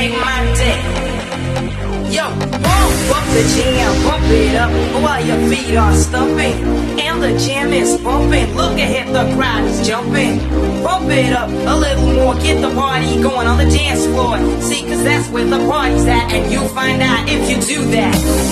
make my day. Yo, pump up the jam, pump it up while your feet are stumping. And the jam is bumping, look ahead, the crowd is jumping. Pump it up a little more, get the party going on the dance floor. See, cause that's where the party's at, and you'll find out if you do that.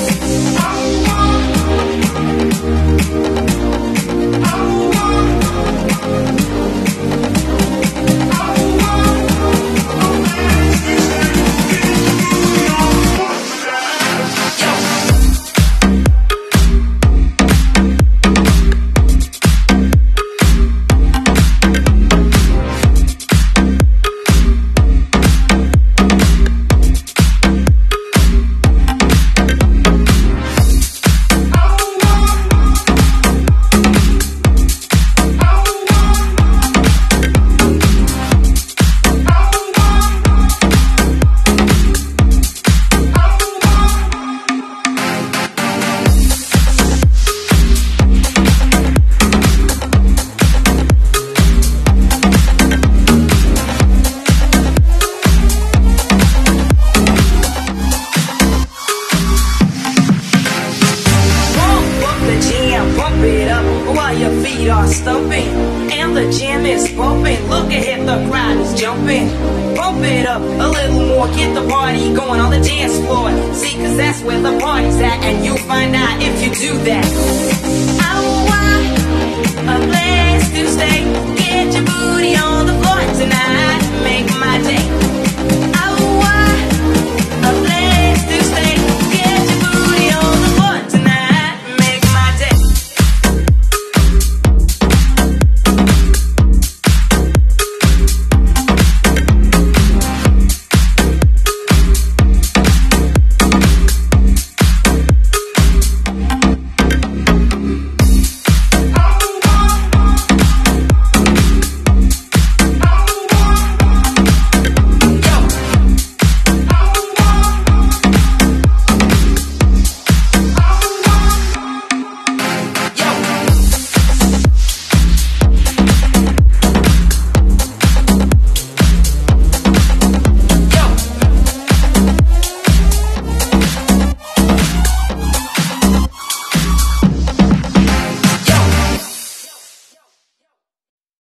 Stumping and the jam is bumping. Look ahead, the crowd is jumping. Pump it up a little more, get the party going on the dance floor. See, cause that's where the party's at, and you'll find out if you do that. I want a place to stay. Get your booty on the floor tonight, make my day.